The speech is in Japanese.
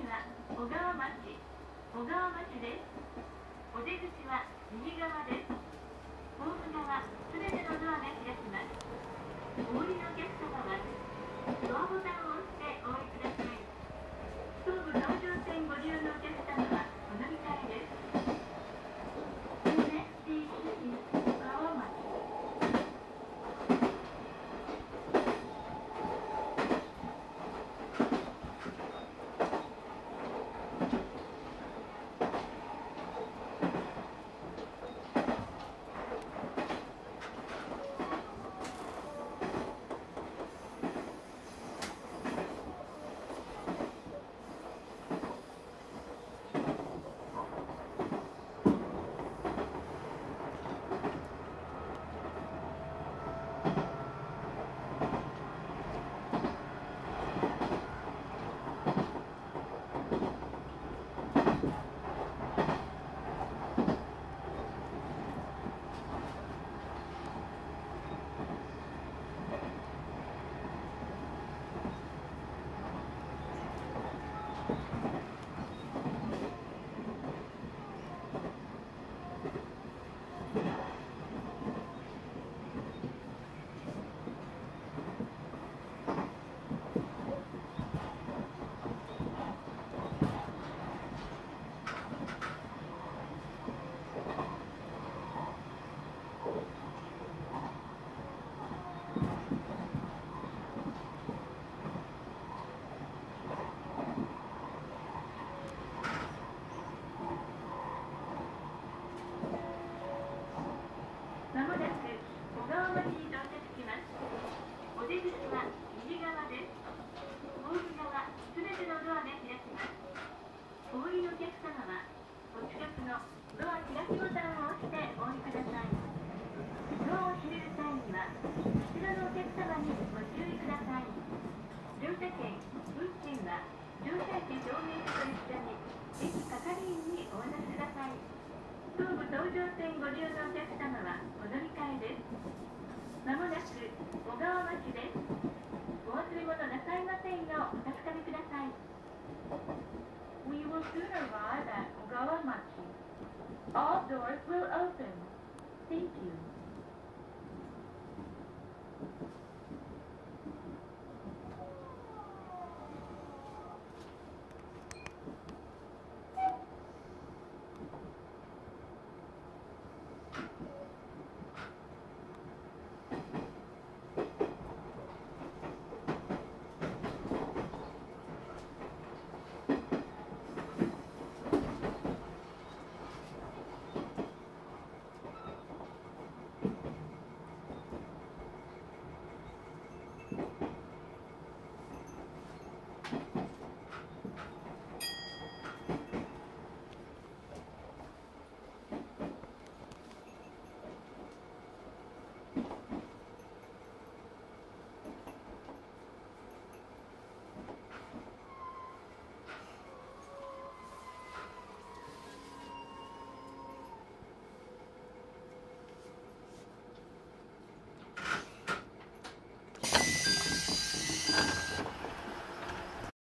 は小川町です。お出口は右側です。ホーム側すべてのドアが開きます。お降りのお客様はドアボタンを押してお降りください。東武東上線ご利用のお客様はお乗り換えです。The next station is 小川町。まもなく小川町に到着します。お出口は右側です。ホーム側すべてのドアが開きます。お降りのお客様はお近くのドア開きボタンを押してお降りください。ドアを閉める際には後ろのお客様にご注意ください。乗車券、運賃は乗車駅証明書と一緒に駅係員にお渡しください。東武東上線ご利用のお客様はお乗り換えです。まもなく小川町です。お忘れ物なさいませんようお確かめください。We will soon arrive at Ogawamachi. All doors will open. Thank you.